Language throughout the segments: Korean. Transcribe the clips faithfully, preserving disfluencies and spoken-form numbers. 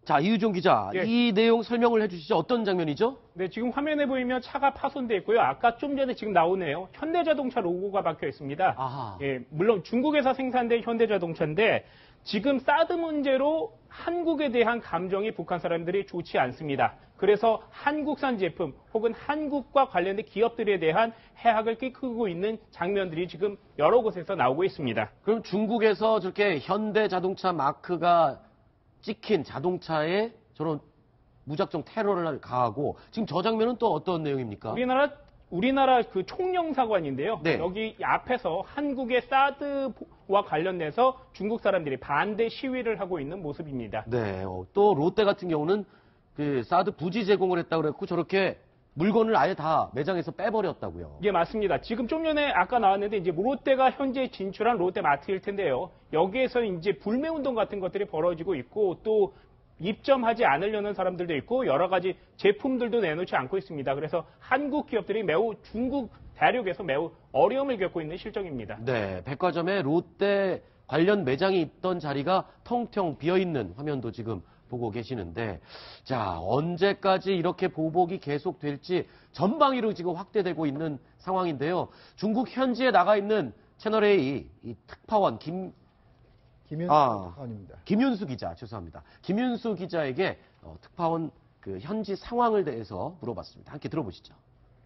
자, 이유종 기자, 예. 이 내용 설명을 해주시죠. 어떤 장면이죠? 네, 지금 화면에 보이면 차가 파손돼 있고요. 아까 좀 전에 지금 나오네요. 현대자동차 로고가 박혀 있습니다. 아하. 예, 물론 중국에서 생산된 현대자동차인데 지금 사드 문제로 한국에 대한 감정이 북한 사람들이 좋지 않습니다. 그래서 한국산 제품 혹은 한국과 관련된 기업들에 대한 해악을 끼치고 있는 장면들이 지금 여러 곳에서 나오고 있습니다. 그럼 중국에서 저렇게 현대자동차 마크가 찍힌 자동차에 저런 무작정 테러를 가하고 지금 저 장면은 또 어떤 내용입니까? 우리나라 우리나라 그 총영사관인데요. 네. 여기 앞에서 한국의 사드와 관련돼서 중국 사람들이 반대 시위를 하고 있는 모습입니다. 네. 어, 또 롯데 같은 경우는 그 사드 부지 제공을 했다고 그랬고 저렇게 물건을 아예 다 매장에서 빼버렸다고요. 예, 맞습니다. 지금 좀 전에 아까 나왔는데 이제 롯데가 현재 진출한 롯데마트일 텐데요. 여기에서 이제 불매 운동 같은 것들이 벌어지고 있고 또 입점하지 않으려는 사람들도 있고 여러 가지 제품들도 내놓지 않고 있습니다. 그래서 한국 기업들이 매우 중국 대륙에서 매우 어려움을 겪고 있는 실정입니다. 네. 백화점에 롯데 관련 매장이 있던 자리가 텅텅 비어있는 화면도 지금 보고 계시는데, 자, 언제까지 이렇게 보복이 계속될지 전방위로 지금 확대되고 있는 상황인데요. 중국 현지에 나가 있는 채널A 이 특파원 김 김윤수 아, 특파원입니다. 김윤수 기자, 죄송합니다. 김윤수 기자에게 어, 특파원 그 현지 상황을 대해서 물어봤습니다. 함께 들어보시죠.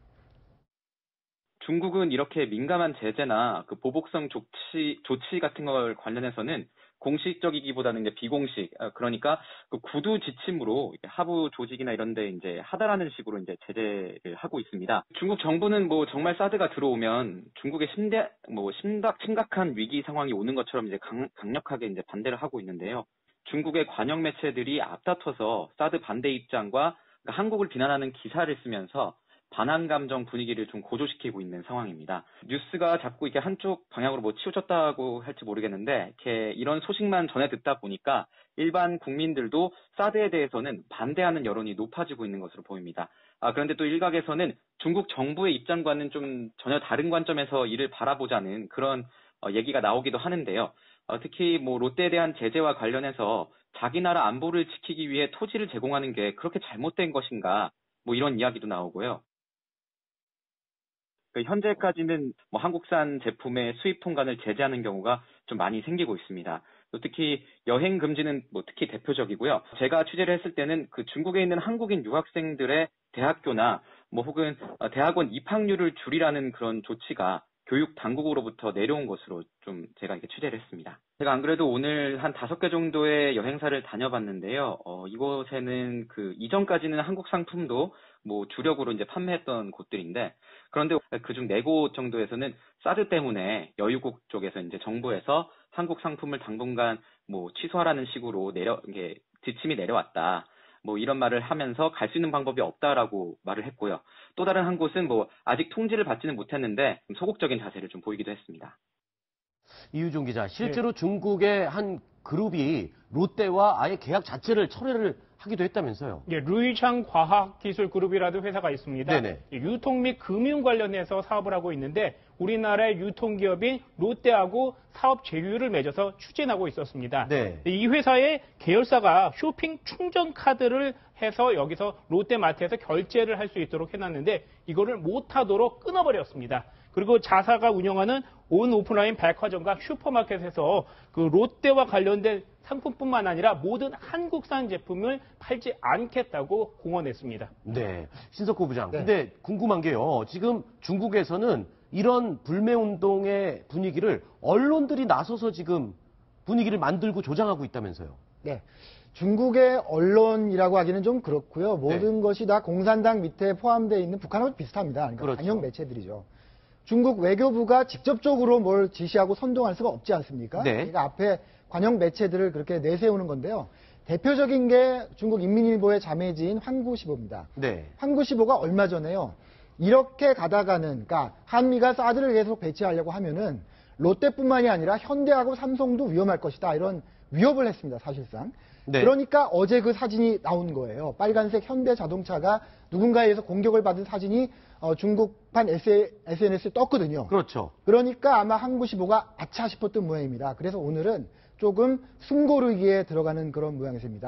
중국은 이렇게 민감한 제재나 그 보복성 조치, 조치 같은 걸 관련해서는 공식적이기보다는 이제 비공식, 그러니까 그 구두 지침으로 하부 조직이나 이런 데 이제 하다라는 식으로 이제 제재를 하고 있습니다. 중국 정부는 뭐 정말 사드가 들어오면 중국의 심대, 뭐 심각, 심각한 위기 상황이 오는 것처럼 이제 강, 강력하게 이제 반대를 하고 있는데요. 중국의 관영 매체들이 앞다퉈서 사드 반대 입장과 그러니까 한국을 비난하는 기사를 쓰면서 반한 감정 분위기를 좀 고조시키고 있는 상황입니다. 뉴스가 자꾸 이렇게 한쪽 방향으로 뭐 치우쳤다고 할지 모르겠는데, 이렇게 이런 소식만 전해 듣다 보니까 일반 국민들도 사드에 대해서는 반대하는 여론이 높아지고 있는 것으로 보입니다. 아, 그런데 또 일각에서는 중국 정부의 입장과는 좀 전혀 다른 관점에서 이를 바라보자는 그런 어, 얘기가 나오기도 하는데요. 어, 특히 뭐 롯데에 대한 제재와 관련해서 자기 나라 안보를 지키기 위해 토지를 제공하는 게 그렇게 잘못된 것인가, 뭐 이런 이야기도 나오고요. 현재까지는 뭐 한국산 제품의 수입 통관을 제재하는 경우가 좀 많이 생기고 있습니다. 또 특히 여행 금지는 뭐 특히 대표적이고요. 제가 취재를 했을 때는 그 중국에 있는 한국인 유학생들의 대학교나 뭐 혹은 대학원 입학률을 줄이라는 그런 조치가 교육 당국으로부터 내려온 것으로 좀 제가 이렇게 취재를 했습니다. 제가 안 그래도 오늘 한 다섯 개 정도의 여행사를 다녀봤는데요. 어, 이곳에는 그 이전까지는 한국 상품도 뭐 주력으로 이제 판매했던 곳들인데, 그런데 그중 네 곳 정도에서는 사드 때문에 여유국 쪽에서 이제 정부에서 한국 상품을 당분간 뭐 취소하라는 식으로 내려, 이게 지침이 내려왔다. 뭐 이런 말을 하면서 갈 수 있는 방법이 없다라고 말을 했고요. 또 다른 한 곳은 뭐 아직 통지를 받지는 못했는데 소극적인 자세를 좀 보이기도 했습니다. 이유종 기자, 실제로 네. 중국의 한 그룹이 롯데와 아예 계약 자체를 철회를 하기도 했다면서요? 예, 루이창 과학기술그룹이라는 회사가 있습니다. 네네. 유통 및 금융 관련해서 사업을 하고 있는데 우리나라의 유통기업인 롯데하고 사업 제휴를 맺어서 추진하고 있었습니다. 네. 이 회사의 계열사가 쇼핑 충전 카드를 해서 여기서 롯데마트에서 결제를 할 수 있도록 해놨는데 이거를 못하도록 끊어버렸습니다. 그리고 자사가 운영하는 온 오프라인 백화점과 슈퍼마켓에서 그 롯데와 관련된 상품뿐만 아니라 모든 한국산 제품을 팔지 않겠다고 공언했습니다. 네, 신석호 부장. 네. 근데 궁금한 게요. 지금 중국에서는 이런 불매운동의 분위기를 언론들이 나서서 지금 분위기를 만들고 조장하고 있다면서요. 네. 중국의 언론이라고 하기는 좀 그렇고요. 모든 네. 것이 다 공산당 밑에 포함되어 있는 북한하고 비슷합니다. 그러니까 그렇죠. 관영 매체들이죠. 중국 외교부가 직접적으로 뭘 지시하고 선동할 수가 없지 않습니까? 네. 그러니까 앞에 관영 매체들을 그렇게 내세우는 건데요. 대표적인 게 중국 인민일보의 자매지인 환구시보입니다. 네. 환구시보가 얼마 전에요. 이렇게 가다가는, 그러니까 한미가 사드를 계속 배치하려고 하면은 롯데뿐만이 아니라 현대하고 삼성도 위험할 것이다. 이런 위협을 했습니다. 사실상. 네. 그러니까 어제 그 사진이 나온 거예요. 빨간색 현대 자동차가 누군가에 의해서 공격을 받은 사진이 어, 중국판 에스엔에스에 떴거든요. 그렇죠. 그러니까 아마 한국시보가 아차 싶었던 모양입니다. 그래서 오늘은 조금 숨고르기에 들어가는 그런 모양새입니다.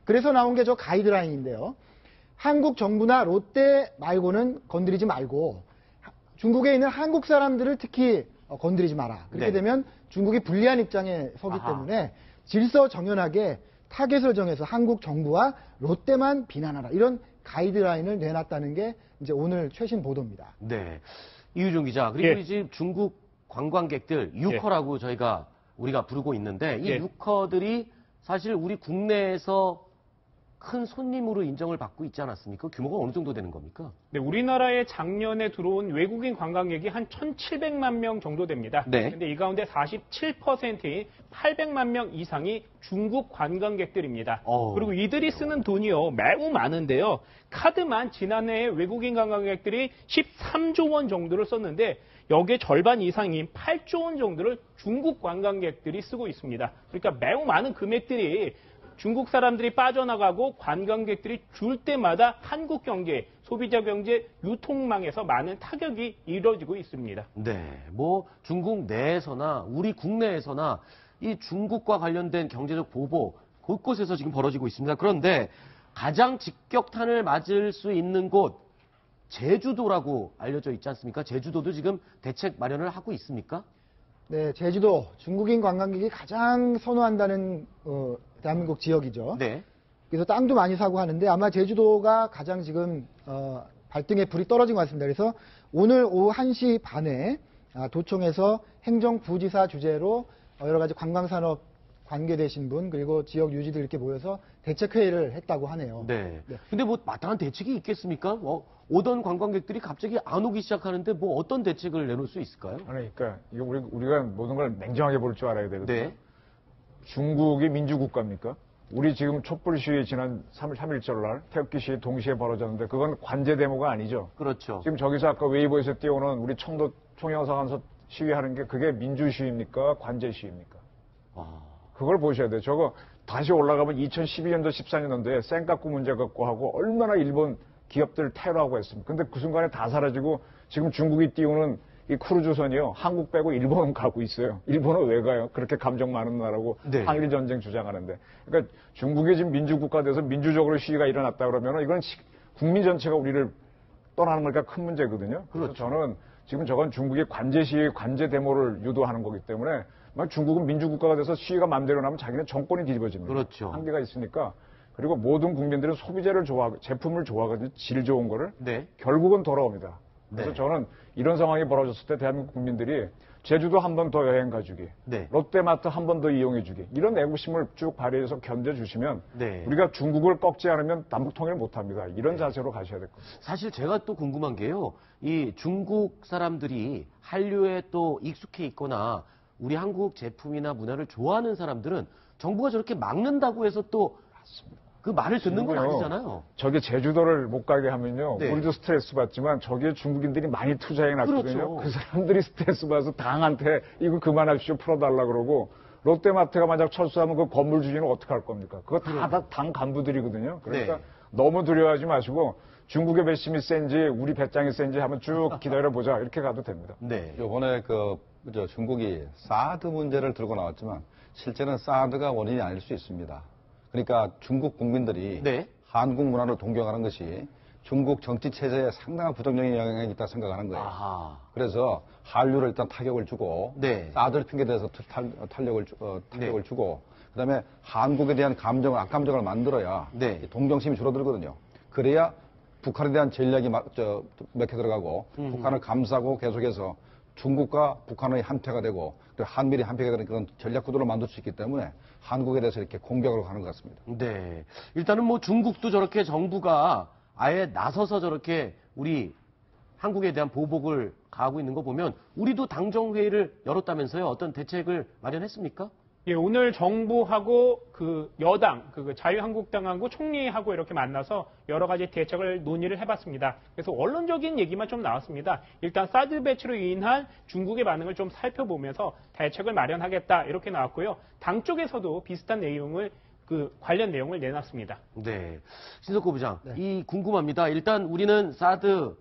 그래서 나온 게 저 가이드라인인데요. 한국 정부나 롯데 말고는 건드리지 말고 중국에 있는 한국 사람들을 특히 건드리지 마라. 그렇게 네. 되면 중국이 불리한 입장에 서기 아하. 때문에 질서 정연하게 타겟을 정해서 한국 정부와 롯데만 비난하라. 이런 가이드라인을 내놨다는 게 이제 오늘 최신 보도입니다. 네. 이유종 기자, 그리고 예. 이제 중국 관광객들 유커라고 저희가 우리가 부르고 있는데 이 예. 유커들이 사실 우리 국내에서 큰 손님으로 인정을 받고 있지 않았습니까? 규모가 어느 정도 되는 겁니까? 네, 우리나라에 작년에 들어온 외국인 관광객이 한 천칠백만 명 정도 됩니다. 네. 근데 이 가운데 사십칠 퍼센트인 팔백만 명 이상이 중국 관광객들입니다. 어우. 그리고 이들이 쓰는 돈이요, 매우 많은데요. 카드만 지난해에 외국인 관광객들이 십삼조 원 정도를 썼는데 여기에 절반 이상인 팔조 원 정도를 중국 관광객들이 쓰고 있습니다. 그러니까 매우 많은 금액들이 중국 사람들이 빠져나가고 관광객들이 줄 때마다 한국 경제, 소비자 경제, 유통망에서 많은 타격이 이뤄지고 있습니다. 네. 뭐 중국 내에서나 우리 국내에서나 이 중국과 관련된 경제적 보복 곳곳에서 지금 벌어지고 있습니다. 그런데 가장 직격탄을 맞을 수 있는 곳 제주도라고 알려져 있지 않습니까? 제주도도 지금 대책 마련을 하고 있습니까? 네, 제주도 중국인 관광객이 가장 선호한다는 어, 대한민국 지역이죠. 네. 그래서 땅도 많이 사고 하는데 아마 제주도가 가장 지금 어, 발등에 불이 떨어진 것 같습니다. 그래서 오늘 오후 한 시 반에 아, 도청에서 행정부지사 주재로 어, 여러 가지 관광산업 관계되신 분 그리고 지역 유지들 이렇게 모여서 대책회의를 했다고 하네요. 네. 네. 근데 뭐 마땅한 대책이 있겠습니까? 어, 오던 관광객들이 갑자기 안 오기 시작하는데 뭐 어떤 대책을 내놓을 수 있을까요? 아니, 그러니까 이거 우리 우리가 모든 걸 냉정하게 볼 줄 알아야 되거든요. 네. 중국이 민주국가입니까? 우리 지금 촛불 시위 지난 삼 일절 날 태극기 시위 동시에 벌어졌는데 그건 관제 데모가 아니죠. 그렇죠. 지금 저기서 아까 웨이보에서 띄워놓은 우리 청도 총영사관서 시위하는 게 그게 민주 시위입니까? 관제 시위입니까? 아, 그걸 보셔야 돼요. 저거 다시 올라가면 이천십이 년도, 십사 년도에 쌩까꾸 문제 갖고 하고 얼마나 일본 기업들 테러하고 했습니까? 근데 그 순간에 다 사라지고 지금 중국이 띄우는 이 크루즈선이요. 한국 빼고 일본은 가고 있어요. 일본은 왜 가요? 그렇게 감정 많은 나라고 네. 한일 전쟁 주장하는데. 그러니까 중국이 지금 민주국가 돼서 민주적으로 시위가 일어났다 그러면 이건 시- 국민 전체가 우리를 떠나는 거니까 큰 문제거든요. 그래서 그렇죠. 저는 지금 저건 중국의 관제 시위, 관제 데모를 유도하는 거기 때문에 막 중국은 민주국가가 돼서 시위가 마음대로 나면 자기는 정권이 뒤집어집니다. 그렇죠. 한계가 있으니까. 그리고 모든 국민들은 소비재를 좋아하고 제품을 좋아하거든요. 질 좋은 거를. 네. 결국은 돌아옵니다. 그래서 네. 저는 이런 상황이 벌어졌을 때 대한민국 국민들이 제주도 한 번 더 여행 가주기, 네. 롯데마트 한 번 더 이용해주기 이런 애국심을 쭉 발휘해서 견뎌주시면 네. 우리가 중국을 꺾지 않으면 남북 통일 못합니다. 이런 자세로 가셔야 될 겁니다. 사실 제가 또 궁금한 게요. 이 중국 사람들이 한류에 또 익숙해 있거나 우리 한국 제품이나 문화를 좋아하는 사람들은 정부가 저렇게 막는다고 해서 또 그 말을 듣는 건 그리고요, 아니잖아요. 저기 제주도를 못 가게 하면요. 네. 우리도 스트레스 받지만 저기에 중국인들이 많이 투자해 놨거든요. 그렇죠. 그 사람들이 스트레스 받아서 당한테 이거 그만하십시오 풀어달라 그러고 롯데마트가 만약 철수하면 그 건물 주인은 어떻게 할 겁니까? 그거 다 당 간부들이거든요. 그러니까 네. 너무 두려워하지 마시고 중국의 배심이 센지 우리 배짱이 센지 한번 쭉 기다려보자 이렇게 가도 됩니다. 네. 요번에 그, 저 중국이 사드 문제를 들고 나왔지만 실제는 사드가 원인이 아닐 수 있습니다. 그러니까 중국 국민들이 네. 한국 문화를 동경하는 것이 중국 정치 체제에 상당한 부정적인 영향이 있다 생각하는 거예요. 아하. 그래서 한류를 일단 타격을 주고 네. 사드를 핑계대서 탈, 탄력을 주- 어, 타격을 네. 주고 그다음에 한국에 대한 감정을 악감정을 만들어야 네. 이 동정심이 줄어들거든요. 그래야 북한에 대한 전략이 막, 저, 맥혀 들어가고 음. 북한을 감싸고 계속해서 중국과 북한의 한패가 되고 또 한미리 한패가 되는 그런 전략 구도를 만들 수 있기 때문에 한국에 대해서 이렇게 공격을 하는 것 같습니다. 네. 일단은 뭐 중국도 저렇게 정부가 아예 나서서 저렇게 우리 한국에 대한 보복을 가하고 있는 거 보면 우리도 당정회의를 열었다면서요. 어떤 대책을 마련했습니까? 예, 오늘 정부하고 그 여당, 그 자유한국당하고 총리하고 이렇게 만나서 여러 가지 대책을 논의를 해봤습니다. 그래서 원론적인 얘기만 좀 나왔습니다. 일단 사드 배치로 인한 중국의 반응을 좀 살펴보면서 대책을 마련하겠다 이렇게 나왔고요. 당 쪽에서도 비슷한 내용을 그 관련 내용을 내놨습니다. 네. 신석구 부장, 네. 이 궁금합니다. 일단 우리는 사드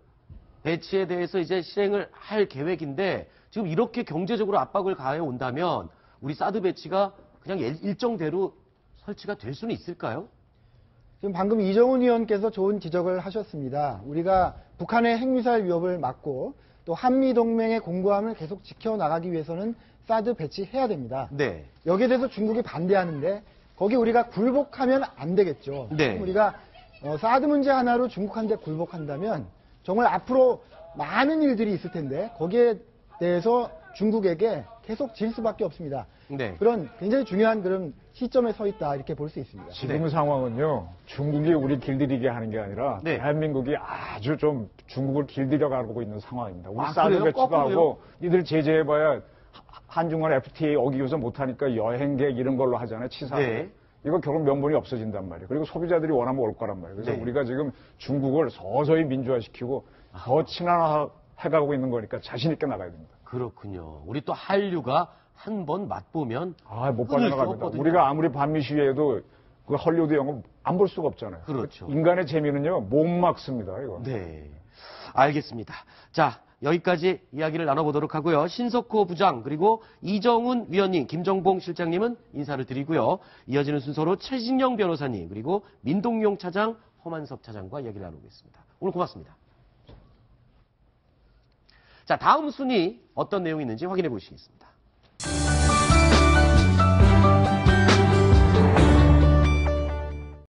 배치에 대해서 이제 실행을 할 계획인데 지금 이렇게 경제적으로 압박을 가해 온다면 우리 사드 배치가 그냥 일- 일정대로 설치가 될 수는 있을까요? 지금 방금 이정훈 의원께서 좋은 지적을 하셨습니다. 우리가 북한의 핵미사일 위협을 막고 또 한미동맹의 공고함을 계속 지켜나가기 위해서는 사드 배치해야 됩니다. 네. 여기에 대해서 중국이 반대하는데 거기 우리가 굴복하면 안 되겠죠. 네. 우리가 어, 사드 문제 하나로 중국한테 굴복한다면 정말 앞으로 많은 일들이 있을 텐데 거기에 대해서 중국에게 계속 질 수밖에 없습니다. 네. 그런 굉장히 중요한 그런 시점에 서 있다 이렇게 볼 수 있습니다. 지금 상황은요, 중국이 우리 길들이게 하는 게 아니라 네. 대한민국이 아주 좀 중국을 길들여 가고 있는 상황입니다. 우리 아, 사드 그래요? 배치도 거꾸로요? 하고 니들 제재해봐야 한중간 에프티에이 어기고서 못하니까 여행객 이런 걸로 하잖아요. 치사. 네. 이거 결국 명분이 없어진단 말이에요. 그리고 소비자들이 원하면 올 거란 말이에요. 그래서 네. 우리가 지금 중국을 서서히 민주화시키고 더 친화해가고 있는 거니까 자신 있게 나가야 됩니다. 그렇군요. 우리 또 한류가 한 번 맛보면 아, 못 끊을 수 빠져나갑니다. 없거든요. 우리가 아무리 반미 시위해도 그 헐리우드 영화 안 볼 수가 없잖아요. 그렇죠. 인간의 재미는요, 못 막습니다, 이거. 네. 알겠습니다. 자, 여기까지 이야기를 나눠보도록 하고요. 신석호 부장, 그리고 이정훈 위원님, 김정봉 실장님은 인사를 드리고요. 이어지는 순서로 최진영 변호사님, 그리고 민동용 차장, 허만섭 차장과 이야기를 나누겠습니다. 오늘 고맙습니다. 자, 다음 순위 어떤 내용이 있는지 확인해 보시겠습니다.